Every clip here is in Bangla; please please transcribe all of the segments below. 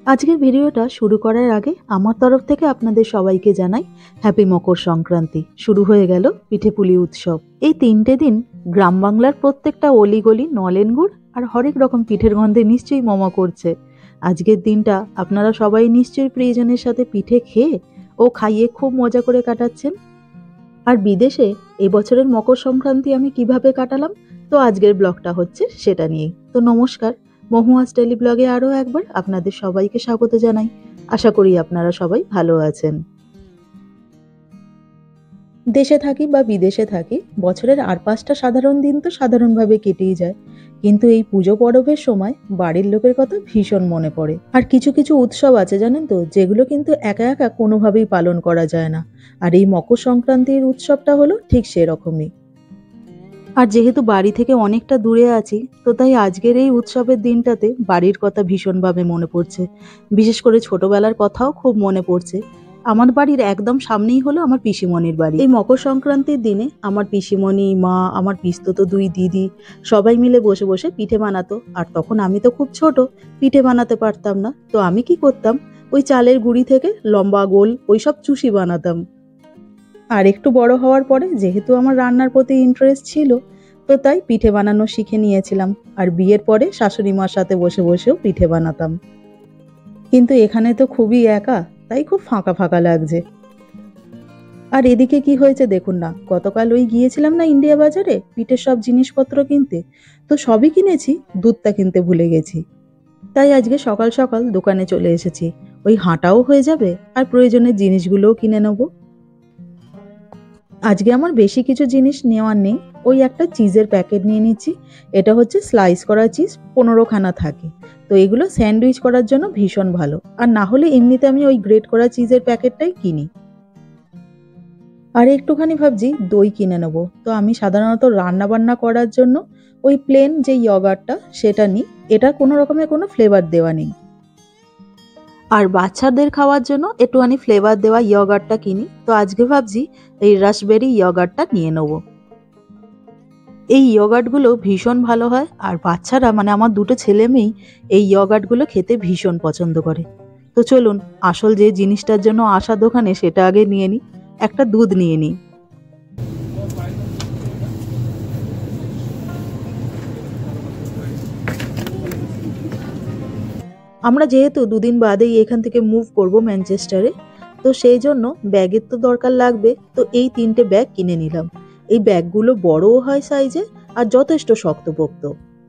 আজকের ভিডিওটা শুরু করার আগে আমার তরফ থেকে আপনাদের সবাইকে জানাই হ্যাপি মকর সংক্রান্তি। শুরু হয়ে গেল পিঠেপুলি উৎসব। এই 3টে দিন গ্রাম বাংলার প্রত্যেকটা অলিগলি নলেন গুড় আর হরেক রকম পিঠের গন্ধে নিশ্চয়ই মমা করছে। আজকের দিনটা আপনারা সবাই নিশ্চয়ই প্রিয়জনের সাথে পিঠে খেয়ে ও খাইয়ে খুব মজা করে কাটাচ্ছেন। আর বিদেশে এবছরের মকর সংক্রান্তি আমি কিভাবে কাটালাম, তো আজকের ব্লগটা হচ্ছে সেটা নিয়েই। তো নমস্কার, মহুয়াস ডেইলি ব্লগে আরও একবার আপনাদের সবাইকে স্বাগত জানাই। আশা করি আপনারা সবাই ভালো আছেন। দেশে থাকি বা বিদেশে থাকি, বছরের আর 5টা সাধারণ দিন তো সাধারণভাবে কেটেই যায়, কিন্তু এই পুজো পরবের সময় বাড়ির লোকের কথা ভীষণ মনে পড়ে। আর কিছু কিছু উৎসব আছে জানেন তো, যেগুলো কিন্তু একা একা কোনোভাবেই পালন করা যায় না। আর এই মকর সংক্রান্তির উৎসবটা হলো ঠিক সেরকমই। আর যেহেতু বাড়ি থেকে অনেকটা দূরে আছি, তো তাই আজকের এই উৎসবের দিনটাতে বাড়ির কথা ভীষণভাবে মনে পড়ছে। বিশেষ করে ছোটবেলার কথাও খুব মনে পড়ছে। আমার বাড়ির একদম সামনেই হলো আমার পিসিমণির বাড়ি। এই মকর সংক্রান্তির দিনে আমার পিসিমণি, মা, আমার পিসতুতো 2 দিদি সবাই মিলে বসে বসে পিঠে বানাতো। আর তখন আমি তো খুব ছোট, পিঠে বানাতে পারতাম না। তো আমি কি করতাম, ওই চালের গুঁড়ি থেকে লম্বা গোল ওইসব চুষি বানাতাম। আর একটু বড় হওয়ার পরে যেহেতু আমার রান্নার প্রতি ইন্টারেস্ট ছিল, তো তাই পিঠে বানানো শিখে নিয়েছিলাম। আর বিয়ের পরে শাশুড়ি মার সাথে বসে বসেও পিঠে বানাতাম। কিন্তু এখানে তো খুবই একা, তাই খুব ফাঁকা ফাঁকা লাগছে। আর এদিকে কি হয়েছে দেখুন না, গতকাল ওই গিয়েছিলাম না ইন্ডিয়া বাজারে পিঠের সব জিনিসপত্র কিনতে, তো সবই কিনেছি, দুধটা কিনতে ভুলে গেছি। তাই আজকে সকাল সকাল দোকানে চলে এসেছি। ওই হাঁটাও হয়ে যাবে আর প্রয়োজনের জিনিসগুলোও কিনে নেবো। আজকে আমার বেশি কিছু জিনিস নেওয়ার নেই, ওই একটা চিজের প্যাকেট নিয়ে নিচ্ছি। এটা হচ্ছে স্লাইস করা চিজ, 15খানা থাকে। তো এগুলো স্যান্ডউইচ করার জন্য ভীষণ ভালো। আর না হলে এমনিতে আমি ওই গ্রেট করা চিজের প্যাকেটটাই কিনি। আর একটুখানি ভাবছি দই কিনে নেবো। তো আমি সাধারণত রান্না বান্না করার জন্য ওই প্লেন যে ইয়গার্টটা সেটা নিই, এটা কোনো রকমের কোনো ফ্লেভার দেওয়া নেই। আর বাচ্চাদের খাওয়ার জন্য একটুখানি ফ্লেভার দেওয়া ইয়গার্টটা কিনি। তো আজকে ভাবছি এই রাসবেরি ইয়গার্টটা নিয়ে নেবো। এই ইয়গার্টগুলো ভীষণ ভালো হয়, আর বাচ্চারা মানে আমার 2টো ছেলে মেয়েই এই ইয়গার্টগুলো খেতে ভীষণ পছন্দ করে। তো চলুন আসল যে জিনিসটার জন্য আসা দোকানে সেটা আগে নিয়ে নিই। একটা দুধ নিয়ে নিই। আমরা যেহেতু 2 দিন বাদেই এখান থেকে মুভ করব ম্যানচেস্টারে, তো সেই জন্য ব্যাগের তো দরকার লাগবে। তো এই 3টে ব্যাগ কিনে নিলাম। এই ব্যাগগুলো বড়ও হয় সাইজে আর যথেষ্ট শক্তপোক্ত।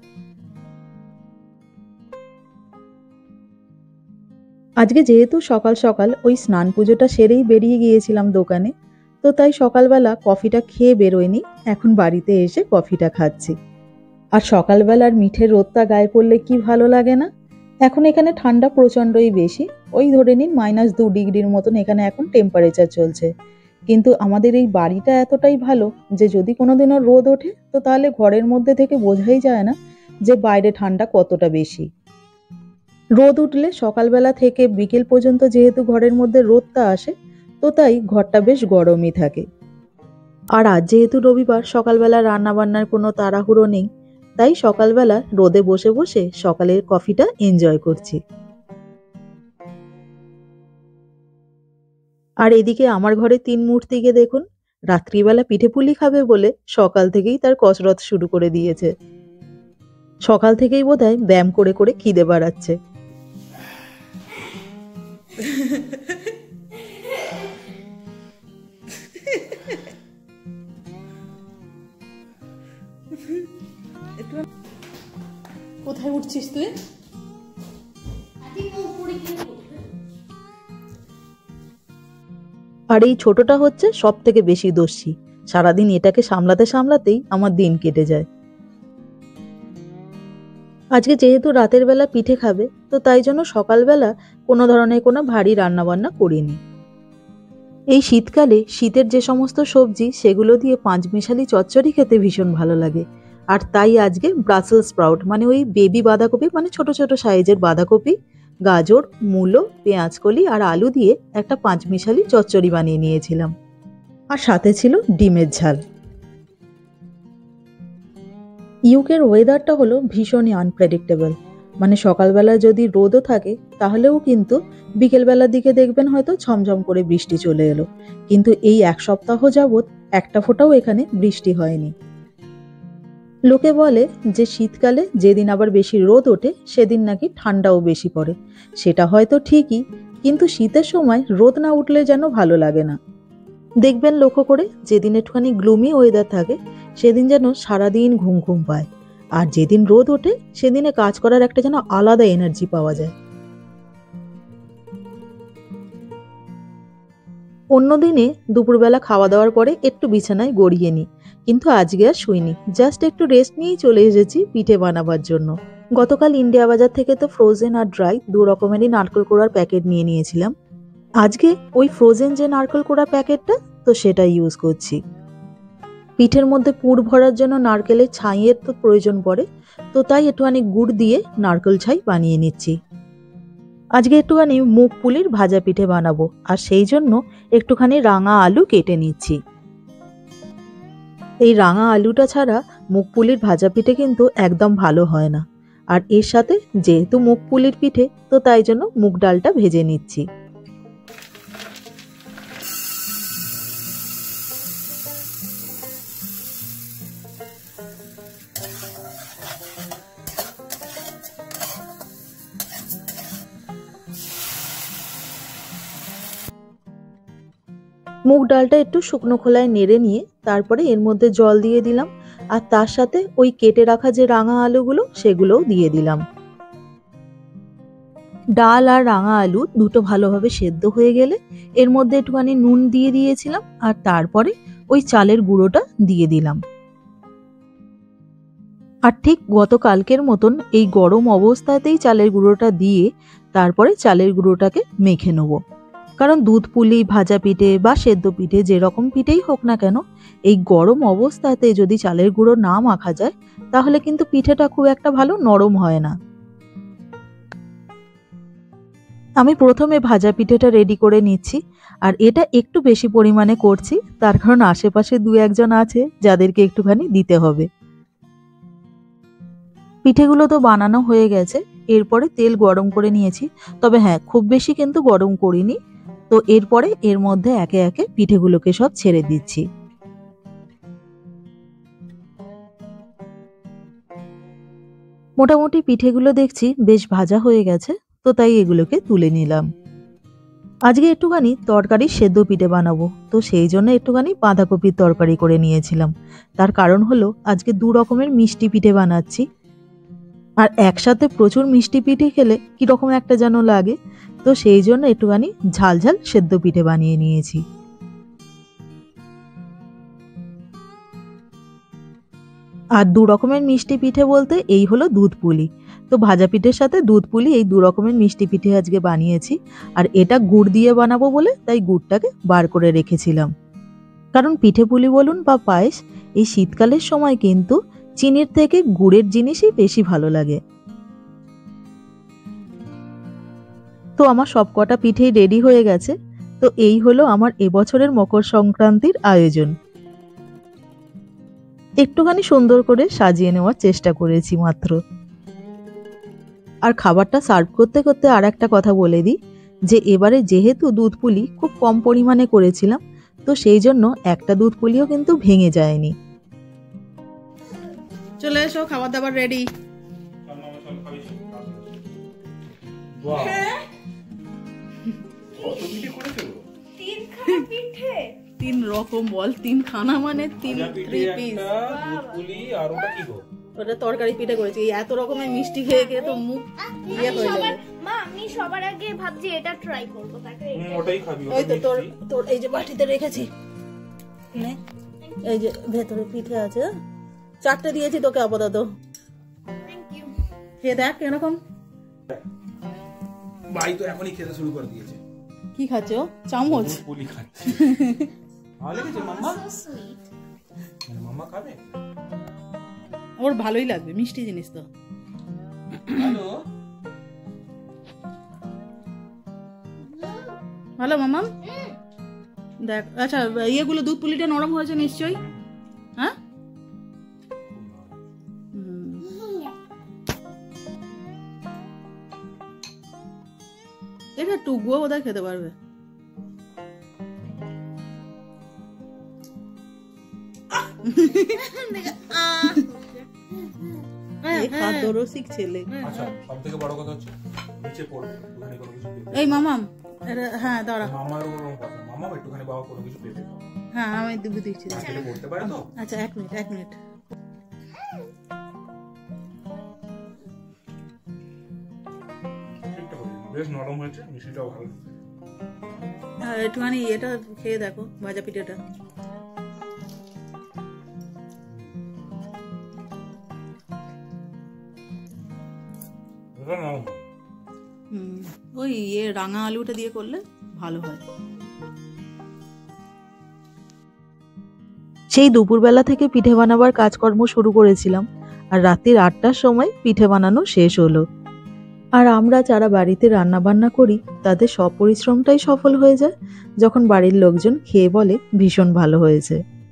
আজকে যেহেতু সকাল সকাল ওই স্নান পুজোটা সেরেই বেরিয়ে গিয়েছিলাম দোকানে, তো তাই সকালবেলা কফিটা খেয়ে বেরোয়নি, এখন বাড়িতে এসে কফিটা খাচ্ছি। আর সকালবেলার মিঠে রোদটা গায়ে পড়লে কি ভালো লাগে না। এখন এখানে ঠান্ডা প্রচণ্ডই বেশি, ওই ধরে নিন -2 ডিগ্রির মতন এখানে এখন টেম্পারেচার চলছে। কিন্তু আমাদের এই বাড়িটা এতটাই ভালো যে যদি কোনোদিনও রোদ ওঠে, তো তাহলে ঘরের মধ্যে থেকে বোঝাই যায় না যে বাইরে ঠান্ডা কতটা বেশি। রোদ উঠলে সকালবেলা থেকে বিকেল পর্যন্ত যেহেতু ঘরের মধ্যে রোদটা আসে, তো তাই ঘরটা বেশ গরমই থাকে। আর আজ যেহেতু রবিবার, সকালবেলা রান্না বান্নার কোনো তাড়াহুড়ো নেই, তাই সকালবেলা রোদে বসে বসে সকালের কফিটা এনজয় করছি। আর এদিকে আমার ঘরে 3 মূর্তিকে দেখুন, রাত্রিবেলা পিঠেপুলি খাবে বলে সকাল থেকেই তার কসরত শুরু করে দিয়েছে। সকাল থেকেই বোধহয় ব্যায়াম করে করে খিদে বাড়াচ্ছে। কোথায় উঠছিস তুই? আর এই ছোটটা হচ্ছে সব থেকে বেশি দস্যি। সারাদিন এটাকে সামলাতে সামলাতেই আমার দিন কেটে যায়। আজকে যেহেতু রাতের বেলা পিঠে খাবে, তো তাই জন্য সকালবেলা কোনো ধরনের কোনো ভারী রান্নাবান্না করিনি। এই শীতকালে শীতের যে সমস্ত সবজি সেগুলো দিয়ে 5 মিশালি চচ্চড়ি খেতে ভীষণ ভালো লাগে। আর তাই আজকে ব্রাসেল স্প্রাউট মানে ওই বেবি বাঁধাকপি, মানে ছোট ছোট সাইজের বাঁধাকপি, গাজর, মূলো, পেঁয়াজকলি আর আলু দিয়ে একটা 5 মিশালি চচ্চড়ি বানিয়ে নিয়েছিলাম। আর সাথে ছিল ডিমের ঝাল। ইউকের ওয়েদারটা হলো ভীষণই আনপ্রেডিক্টেবল। মানে সকালবেলা যদি রোদও থাকে তাহলেও কিন্তু বিকেলবেলার দিকে দেখবেন হয়তো ঝমঝম করে বৃষ্টি চলে এলো, কিন্তু এই এক সপ্তাহ যাবৎ একটা ফোঁটাও এখানে বৃষ্টি হয়নি। লোকে বলে যে শীতকালে যেদিন আবার বেশি রোদ ওঠে সেদিন নাকি ঠান্ডাও বেশি পড়ে। সেটা হয়তো ঠিকই, কিন্তু শীতের সময় রোদ না উঠলে যেন ভালো লাগে না। দেখবেন লক্ষ্য করে, যেদিন একটুখানি গ্লুমি ওয়েদার থাকে সেদিন যেন সারাদিন ঘুম ঘুম পায়, আর যেদিন রোদ ওঠে সেদিনে কাজ করার একটা যেন আলাদা এনার্জি পাওয়া যায়। অন্যদিনে দুপুরবেলা খাওয়া দাওয়ার পরে একটু বিছানায় গড়িয়ে নিই, কিন্তু আজকে আর শুইনি, জাস্ট একটু রেস্ট নিয়েই চলে এসেছি পিঠে বানাবার জন্য। গতকাল ইন্ডিয়া বাজার থেকে তো ফ্রোজেন আর ড্রাই দু রকমেরই নারকেল কোড়ার প্যাকেট নিয়ে নিয়েছিলাম। আজকে ওই ফ্রোজেন যে নারকেল কোড়া প্যাকেটটা, তো সেটা ইউজ করছি। পিঠের মধ্যে পুর ভরার জন্য নারকেলের ছাইয়ের তো প্রয়োজন পড়ে, তো তাই একটুখানি গুড় দিয়ে নারকেল ছাই বানিয়ে নিচ্ছি। আজকে একটুখানি মুগ পুলির ভাজা পিঠে বানাবো, আর সেই জন্য একটুখানি রাঙা আলু কেটে নিচ্ছি। এই রাঙা আলুটা ছাড়া মুগ পুলির ভাজা পিঠে কিন্তু একদম ভালো হয় না। আর এর সাথে যেহেতু মুগ পুলির পিঠে, তো তাই জন্য মুগ ডালটা ভেজে নিচ্ছি। মুগ ডালটা একটু শুকনো খোলায় নেড়ে নিয়ে তারপরে এর মধ্যে জল দিয়ে দিলাম, আর তার সাথে ওই কেটে রাখা যে রাঙা আলুগুলো সেগুলোও দিয়ে দিলাম। ডাল আর রাঙা আলু দুটো ভালোভাবে সেদ্ধ হয়ে গেলে এর মধ্যে একটুখানি নুন দিয়ে দিয়েছিলাম, আর তারপরে ওই চালের গুঁড়োটা দিয়ে দিলাম। আর ঠিক গতকালকের মতন এই গরম অবস্থাতেই চালের গুঁড়োটা দিয়ে তারপরে চালের গুঁড়োটাকে মেখে নেবো। কারণ দুধ পুলি, ভাজা পিঠে বা সেদ্ধ পিঠে যেরকম পিঠেই হোক না কেন, এই গরম অবস্থাতে যদি চালের গুঁড়ো না মাখা যায় তাহলে কিন্তু পিঠেটা খুব একটা ভালো নরম হয় না। আমি প্রথমে ভাজা পিঠেটা রেডি করে নিচ্ছি, আর এটা একটু বেশি পরিমাণে করছি, তার কারণ আশেপাশে দু একজন আছে যাদেরকে একটুখানি দিতে হবে। পিঠেগুলো তো বানানো হয়ে গেছে, এরপরে তেল গরম করে নিয়েছি, তবে হ্যাঁ খুব বেশি কিন্তু গরম করিনি। তো এরপরে এর মধ্যে একে একে পিঠেগুলোকে সব ছেড়ে দিচ্ছি। মোটামুটি পিঠেগুলো দেখছি বেশ ভাজা হয়ে গেছে, তো তাই এগুলোকে তুলে নিলাম। আজকে একটুখানি তরকারি সেদ্ধ পিঠে বানাবো, তো সেই জন্য একটুখানি বাঁধাকপির তরকারি করে নিয়েছিলাম। তার কারণ হলো আজকে দু রকমের মিষ্টি পিঠে বানাচ্ছি, আর একসাথে প্রচুর মিষ্টি পিঠে খেলে কিরকম একটা যেন লাগে, তো সেই জন্য একটুখানি ঝাল ঝাল সেদ্ধ পিঠে বানিয়ে নিয়েছি। আর দু রকমের মিষ্টি পিঠে বলতে এই হলো দুধ পুলি, তো ভাজা পিঠের সাথে দুধ পুলি এই দু রকমের মিষ্টি পিঠে আজকে বানিয়েছি। আর এটা গুড় দিয়ে বানাবো বলে তাই গুড়টাকে বার করে রেখেছিলাম, কারণ পিঠে পুলি বলুন বা পায়েস, এই শীতকালের সময় কিন্তু চিনির থেকে গুড়ের জিনিসই বেশি ভালো লাগে। তো আমার সব কটা পিঠেই রেডি হয়ে গেছে। তো এই হলো আমার এবছরের মকর সংক্রান্তির আয়োজন। একটুখানি সুন্দর করে সাজিয়ে নেওয়ার চেষ্টা করেছি মাত্র। আর খাবারটা সার্ভ করতে করতে আর একটা কথা বলে দিই, যে এবারে যেহেতু দুধ পুলি খুব কম পরিমাণে করেছিলাম, তো সেই জন্য একটা দুধ পুলিও কিন্তু ভেঙে যায়নি। চলে এসো, খাবার দাবার রেডি। তিন রকম বল, তিন খানা মানে তিন পিস। ওটা তরকারি পিঠে করেছি, এত রকমের মিষ্টি খেয়ে খেয়ে তো মুখ ইয়ে হয়ে যাবে। মা আমি সবার আগে ভাবছি এটা ট্রাই করব, তারপরে ওটাই খাবি। ওই তো তোর এই যে বাটিতে রেখেছি, নে এই যে ভেতরে পিঠে আছে, চারটে দিয়েছি তোকে আপাতত। Thank you. খেয়ে দেখ এরকম। ভাই তো এখনই খেতে শুরু করে দিয়েছে। কি খাচ্ছ? চামচ পুলি খাচ্ছে। ভালো লেগেছে মাম্মা? মানে মাম্মা খাবে? ওর ভালোই লাগবে, মিষ্টি জিনিস তো। হ্যালো ভালো মামা দেখ। আচ্ছা ইয়েগুলো দুধ পুলিটা নরম হয়েছে নিশ্চয়ই, হ্যাঁ? এটা টুকুও বোধহয় খেতে পারবে। খাদ্যরসিক ছেলে। আচ্ছা, সবথেকে বড় কথা হচ্ছে নিচে পড়বে একটুখানি কোনো কিছু পেপে। এই মামাম, হ্যাঁ দাঁড়া, মামার ওরকম কথা, মামাও একটুখানি বাবা কোনো কিছু পেপে খাও। হ্যাঁ আমি দিচ্ছি। এটা পড়তে পারে তো? আচ্ছা 1 মিনিট। ঠিকঠাক হয়েছে, বেশ নরম হয়েছে, মিষ্টিটাও ভালো। আর একটুখানি এটা খেয়ে দেখো, ভাজা পিঠেটা। এটা নরম। ওই রাঙা আলুটা দিয়ে করলে ভালো হয়। সেই দুপুরবেলা থেকে পিঠে বানাবার কাজকর্ম শুরু করেছিলাম, আর রাত্রির 8টার সময় পিঠে বানানো শেষ হলো। আর আমরা যারা বাড়িতে রান্না বান্না করি তাদের সব পরিশ্রমটাই সফল হয়ে যায় যখন বাড়ির লোকজন খেয়ে বলে ভীষণ ভালো হয়েছে।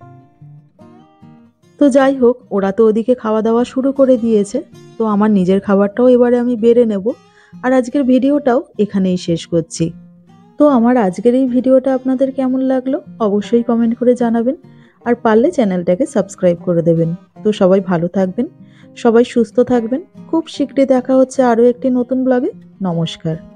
তো যাই হোক, ওরা তো ওদিকে খাওয়া দাওয়া শুরু করে দিয়েছে, তো আমার নিজের খাবারটাও এবারে আমি বেড়ে নেব। আর আজকের ভিডিওটাও এখানেই শেষ করছি। তো আমার আজকের এই ভিডিওটা আপনাদের কেমন লাগলো অবশ্যই কমেন্ট করে জানাবেন, আর পারলে চ্যানেলটাকে সাবস্ক্রাইব করে দেবেন। তো সবাই ভালো থাকবেন, সবাই সুস্থ থাকবেন। খুব শীঘ্রই দেখা হচ্ছে আরও একটি নতুন ব্লগে। নমস্কার।